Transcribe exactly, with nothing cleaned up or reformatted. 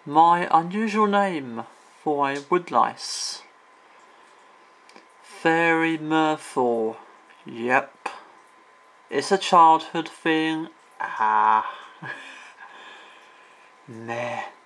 My unusual name for a woodlice. Very mirthful. Yep. It's a childhood thing. Ah. Meh.